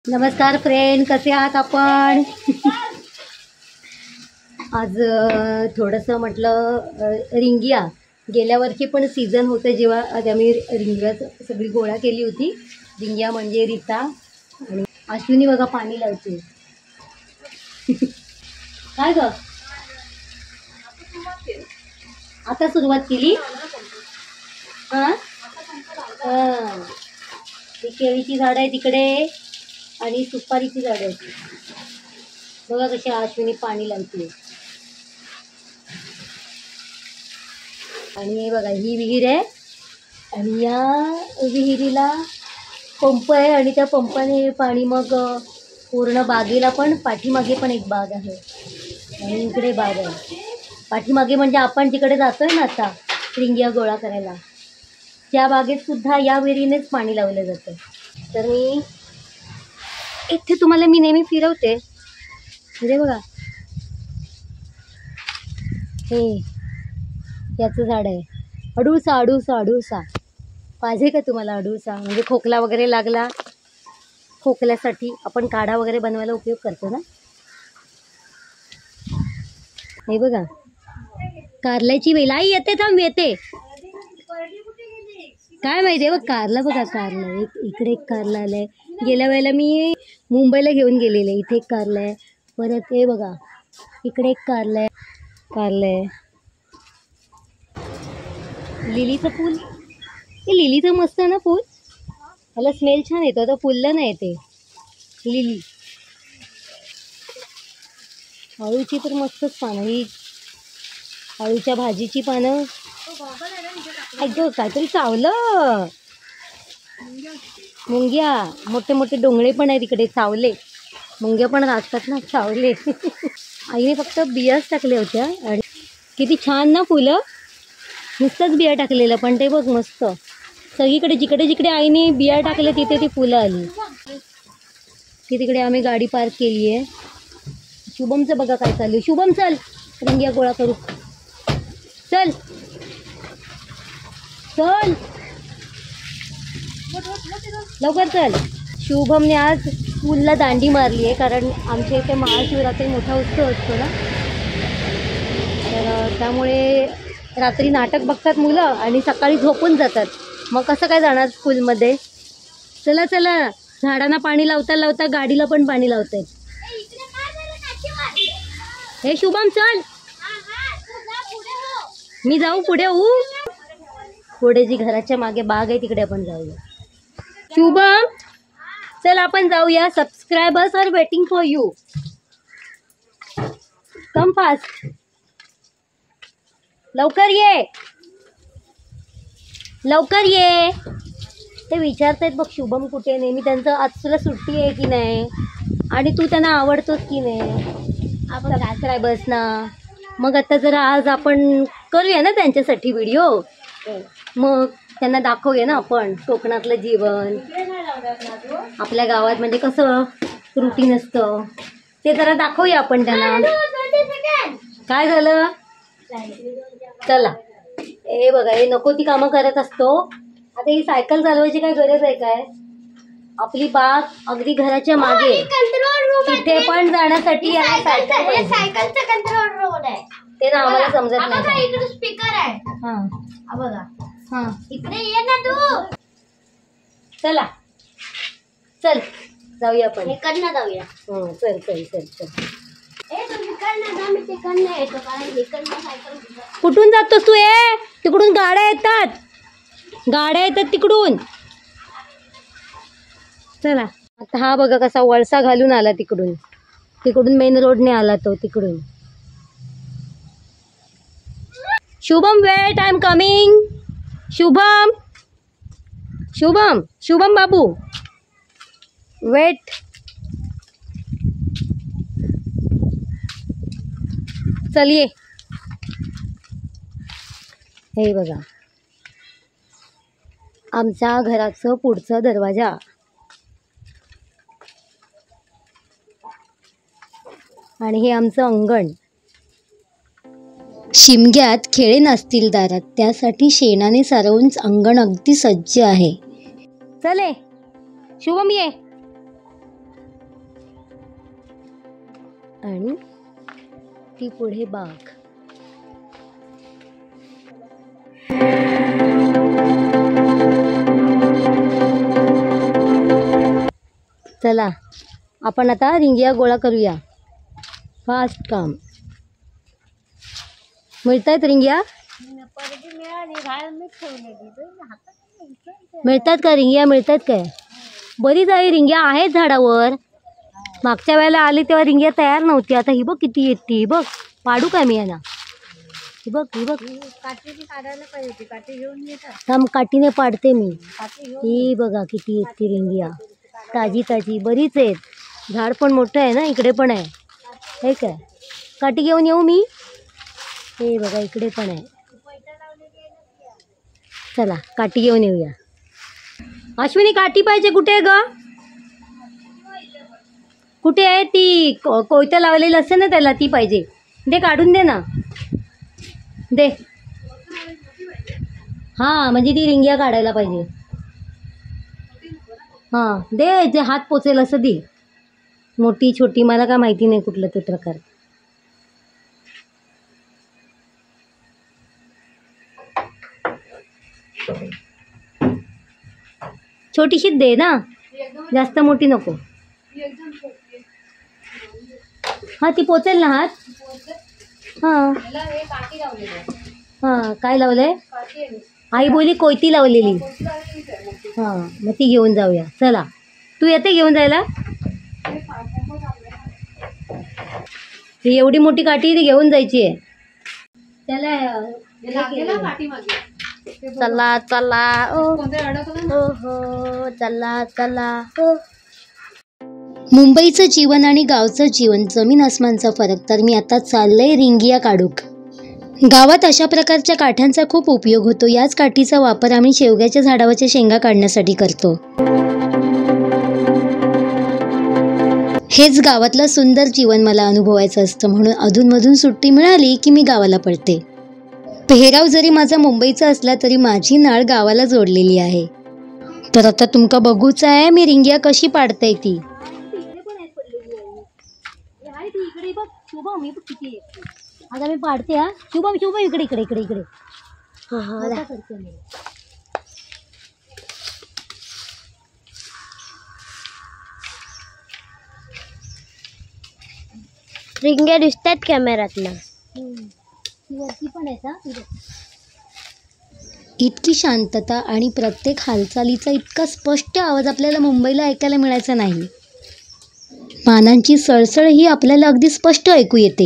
नमस्कार फ्रेंड, कसे आहात आपण? आज थोडंसं म्हटलं रिंगिया गेल्या वर्षी पण सीझन होतं जेव्हा आज आम्ही रिंगिया सगळी गोळा केली होती. रिंगिया म्हणजे रीता आणि अश्विनी बघा पाणी लावते. काय ग आता सुरुवात केली? हां हां, ती केळीची झाड आहे तिकडे आणि सुपारीची झाड आहे. बघा कशी अश्विनी पाणी लावते. आणि हे बघा ही विहीर आहे आणि या विहिरीला पंप आहे आणि त्या पंपाने पाणी मग पूर्ण बागेला पण, पाठीमागे पण एक बाग आहे आणि इकडे बाग आहे. पाठीमागे म्हणजे आपण जिकडे जातोय ना आता रिंगिया गोळा करायला, त्या बागेत सुद्धा या विहिरीनेच पाणी लावलं जातं. तर मी इथे तुम्हाला मी नेहमी फिरवते. हे बघा, हे याचं झाड आहे अडुळसा. अडुळसा अडुळसा पाहिजे का तुम्हाला? अडुळसा म्हणजे खोकला वगैरे लागला, खोकल्यासाठी आपण काढा वगैरे बनवायला उपयोग करतो ना. हे बघा कारल्याची वेल. आई येते, थांब येते. काय माहिती आहे बघ, कारला बघा, कारला इकडे एक कारला आलाय. गेल्या वेळेला मी मुंबईला घेऊन गेलेले. इथे एक कारला आहे. परत हे बघा इकडे एक कारला आहे. कारला आहे. लिलीचं फूल, हे लिलीचं मस्त ना फूल, ह्याला स्मेल छान येतो. आता फुललं नाही ते लिली. अळूची तर मस्तच पानं, ही अळूच्या भाजीची पानं. ऐक काहीतरी चावलं. मुंग्या, मोठे मोठे डोंगळे पण आहेत इकडे, चावले. मुंग्या पण असतात ना, चावले. आईने फक्त बियाच टाकल्या होत्या आणि किती छान ना फुलं. नुसतंच बिया टाकलेलं पण ते बघ मस्त. सगळीकडे जिकडे जिकडे आईने बिया टाकल्या तिथे ती फुलं आली. की तिकडे आम्ही गाडी पार्क केली आहे. शुभमचं बघा काय चालू. शुभम चल रिंगिया गोळा करू. चल चल लवकर चल. शुभमने आज पूलला दांडी मारली आहे कारण आमच्या इथे महाशिवरात्री मोठा उत्सव असतो ना, तर त्यामुळे रात्री नाटक बघतात मुलं आणि सकाळी झोपून जातात. मग कसं काय जाणार स्कूलमध्ये? चला चला, झाडांना पाणी लावता लावता गाडीला पण पाणी लावतात. हे शुभम चल, मी जाऊ पुढे. पुढे जी घराच्या मागे बाग आहे तिकडे आपण जाऊया. शुभम चल आपण जाऊया. Subscribers are waiting for you. Come fast, लवकर ये, लवकर ये. ते विचारतायत बघ शुभम कुठे. नेहमी त्यांचं आज तुला सुट्टी आहे की नाही आणि तू त्यांना आवडतोस की नाही. आपण सबस्क्रायबर्स ना, मग आता जरा आज आपण करूया ना त्यांच्यासाठी व्हिडिओ. मग त्यांना दाखवूया ना आपण कोकणातलं जीवन, आपल्या गावात म्हणजे कसं रुटीन असतं ते जरा दाखवूया आपण त्यांना. काय झालं? चला. हे बघा, हे नको ती कामं करत असतो. आता ही सायकल चालवायची काय गरज आहे काय? आपली बाग अगदी घराच्या मागे, तिथे पण जाण्यासाठी सायकलचं कंट्रोल रोड आहे. ते ना आम्हाला समजत नाही. इकडे स्पीकर आहे. हा बघा, हा इकडे ये ना तू. चला चल जाऊया आपण. इकडनं जाऊया. चल चल चल चल. कुठून जातोस तू? ये तिकडून गाड्या येतात, गाड्या येतात तिकडून. चला. आता हा बघा कसा वळसा घालून आला तिकडून. तिकडून मेन रोडने आला तो तिकडून. Shubham wait, I am coming. Shubham, Shubham, Shubham बाबू वेट. चलिए. हे बघा आमच्या घराचं पुढचा दरवाजा. आणि हे आमचं अंगण. शिमग्यात खेळे नसतील दारात, त्यासाठी शेणाने सारवून अंगण अगदी सज्ज आहे. चले शुभम ये. आणि ती पुढे बाग. चला आपण आता रिंगिया गोळा करूया. फास्ट काम. मिळतायत रिंगिया? मिळतात का रिंगिया? मिळतात काय? बरीच आहे रिंगिया आहेत झाडावर. मागच्या वेळेला आली तेव्हा रिंगिया तयार नव्हती. आता ही बघ किती येते. ही बघ पाडू काय मी यांना? ही बघ ही बघ. काठीने काढायला पाहिजे. काठी घेऊन येतात. थांब काठीने पाडते मी. ही बघा किती येते रिंगिया. ताजी ताजी बरीच आहेत. झाड पण मोठं आहे ना. इकडे पण आहे. हे काय काठी घेऊन येऊ मी? हे बघा इकडे पण आहे. चला काठी घेऊन येऊया. अश्विनी काठी पाहिजे. कुठे आहे ग? कुठे आहे ती? कोयता लावलेली असते ना त्याला, ती पाहिजे. दे काढून दे ना. दे. हां म्हणजे ती रिंगिया काढायला पाहिजे. हां दे. जे हात पोचेल असं दे. मोठी छोटी मला काय माहिती नाही कुठलं ते प्रकार. छोटीशीच दे ना, जास्त मोठी नको. हां ती पोचेल ना हात. हां हां काय लावलंय? आई बोली कोयती लावलेली. हां मग ती घेऊन जाऊया. चला तू येते घेऊन जायला? ही एवढी मोठी काठी ती घेऊन जायची आहे त्याला. चला चला ओ हो चला चला. मुंबईचं जीवन आणि गावचं जीवन जमीन आसमानचा फरक. तर मी आता चाललंय रिंगिया काढूक. गावात अशा प्रकारच्या काठ्यांचा खूप उपयोग होतो. याच काठीचा वापर आम्ही शेवग्याच्या झाडावरच्या शेंगा काढण्यासाठी करतो. हेच गावातलं सुंदर जीवन मला अनुभवायचं असतं. म्हणून अधूनमधून सुट्टी मिळाली की मी गावाला पडते. पेहराव जरी माझा मुंबईचा असला तरी माझी नाळ गावाला जोडलेली आहे. तर आता तुमका बघूच आहे मी रिंगिया कशी पाडते ती. आता मी पाडते. हा शुभम शुभम इकडे इकडे इकडे इकडे. रिंग्या दिसतात कॅमेऱ्यातला. वरती पण आहे. इतकी शांतता आणि प्रत्येक हालचालीचा इतका स्पष्ट आवाज आपल्याला मुंबईला ऐकायला मिळायचा नाही. पानांची सळसळ ही आपल्याला अगदी स्पष्ट ऐकू येते.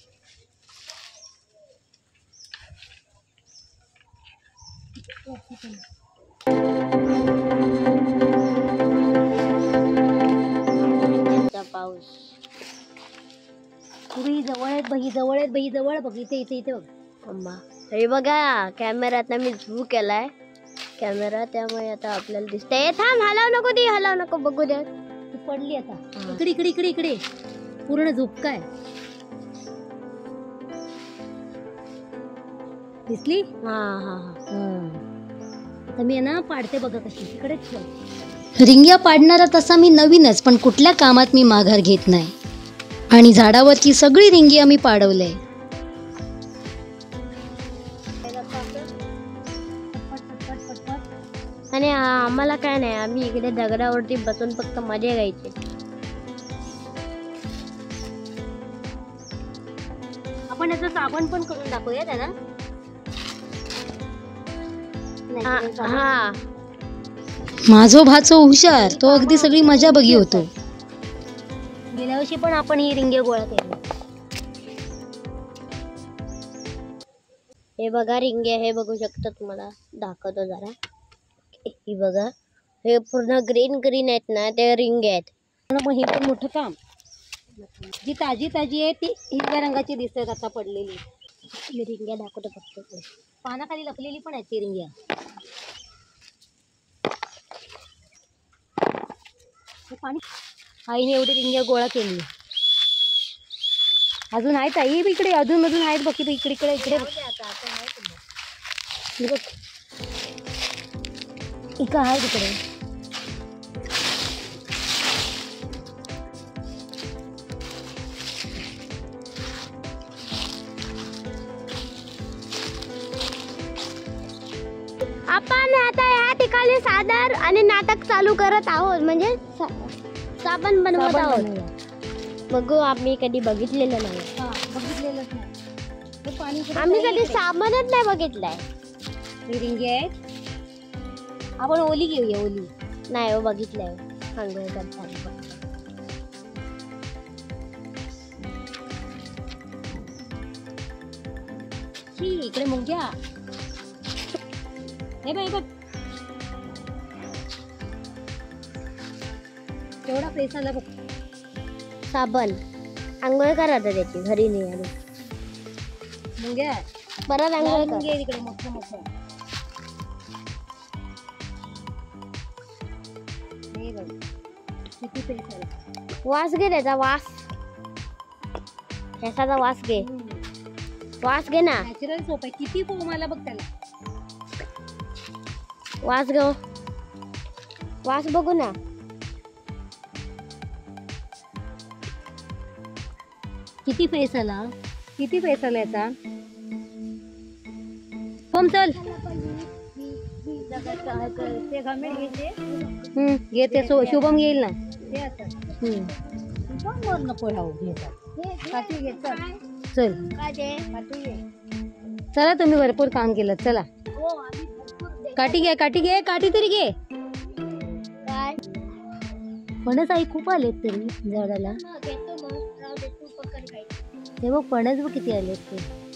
पाऊस ही जवळ आहेत बाई. जवळ आहेत बाई. जवळ बघ. इथे इथे इथे बघ. अम्मा हे बघा कॅमेऱ्यात मी झूम केलाय कॅमेरा, त्यामुळे आता आपल्याला दिसतंय. थांब हलव नको. ती हलव नको. बघू द्या. ती पडली आता. इकडे इकडे इकडे इकडे पूर्ण झोपकाय दिसली. हा हा हा. आता मी ना पाडते बघा कशी. इकडेच रिंगिया पाडणारा तसा मी नवीनच, पण कुठल्या कामात मी माघार घेत नाही. आणि झाडावरची सगळी रिंगिया मी पाडवलंय. आणि आम्हाला काय नाही, आम्ही इकडे दगडावरती बसून फक्त मजा घ्यायची. आपण याचं साबण पण करून दाखवूया त्याला. हा माझो भाचो हुशार, तो अगदी सगळी मजा बघी होतो. गेल्या वर्षी पण आपण ही रिंगिया गोळा केली. हे बघा रिंगे, हे बघू शकता, तुम्हाला दाखवतो जरा. ही बघा, हे पूर्ण ग्रीन ग्रीन आहेत ना, ते रिंगे आहेत. मग हे पण मोठं काम. जी ताजी ताजी आहे ती हिरव्या रंगाची दिसतात आता पडलेली. मी रिंग्या दाखवतो फक्त. पानाखाली लपलेली पण आहेत ती रिंग्या. पाणी आईने एवढी रिंग्या गोळा केली. अजून आहेत आई इकडे, अजून अजून आहेत बघ. इकडे इकडे इकडे इकडे आहे तिकडे. आपण आता या ठिकाणी सादर आणि नाटक चालू करत आहोत, म्हणजे साबण बनवत साबण आहोत. बनवूया. बघू, आम्ही कधी बघितलेलं नाही. हा, बघितलेलंच नाही. ते पाणी कुठे आम्ही जाईल कधी इकडे. साबणच नाही बघितलाय. ही रिंगी आहेत. आपण ओली घेऊया, ओली. नाही हो, बघितलंय आंघोळ करताना. शी, इकडे मुंग्या. हे बघ, हे बघ. केवढा पैसा आला बघ. साबण आंघोळ करा आता त्याची, घरी नाही आली. मुंग्या. परत आंघोळ कर. मुंग्या इकडे मोठं मोठं. हे बघ, किती पैसा आला. वास घे त्याचा, वास. त्याचा वास घे, वास घे ना. नॅचरल सोप आहे. किती फोम आला बघ त्याला. वास घेऊ, वास बघू ना. किती पैसा आला, किती पैसा आला याचा. फोम चल. घेते शुभम येईल ना. चल चला, तुम्ही भरपूर काम केलं. चला, काठी घे, काठी घे, काठी तरी घे. काय फणस आई खूप आलेत तरी झाडाला. हे बघ, फणस बघ किती आलेत ते.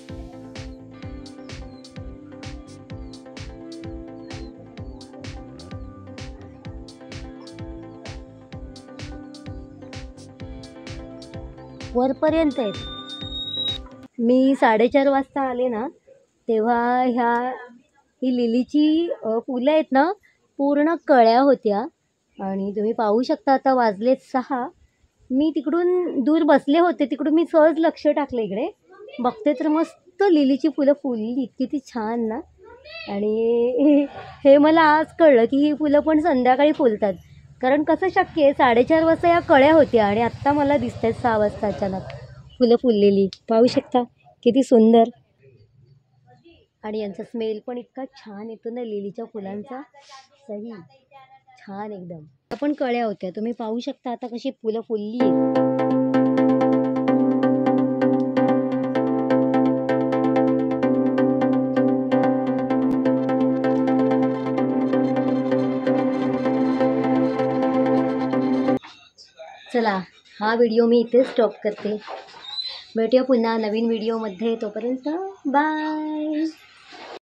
वरपर्यंत आहेत. मी 4:30 वाजता आले ना, तेव्हा ही लिलीची फुलं आहेत ना, पूर्ण कळ्या होत्या. आणि तुम्ही पाहू शकता आता वाजलेत 6. मी तिकडून दूर बसले होते, तिकडून मी सहज लक्ष टाकलं इकडे बघते तर मस्त लिलीची फुलं फुलली. किती छान ना. आणि हे मला आज कळलं की ही फुलं पण संध्याकाळी फुलतात. कारण कसं शक्य आहे, 4:30 वाजता या कळ्या होत्या आणि आत्ता मला दिसत आहेत 6 वाजता अचानक फुलं फुललेली. पाहू शकता किती सुंदर. आणि यांचा स्मेल पण इतका छान येतो ना लिलीच्या फुलांचा. सही छान एकदम. पण कळ्या होत्या, तुम्ही पाहू शकता आता कशी फुलं फुलली आहेत. चला, हा व्हिडिओ मी इथे स्टॉप करते. भेटूया पुन्हा नवीन व्हिडिओमध्ये. तोपर्यंत बाय.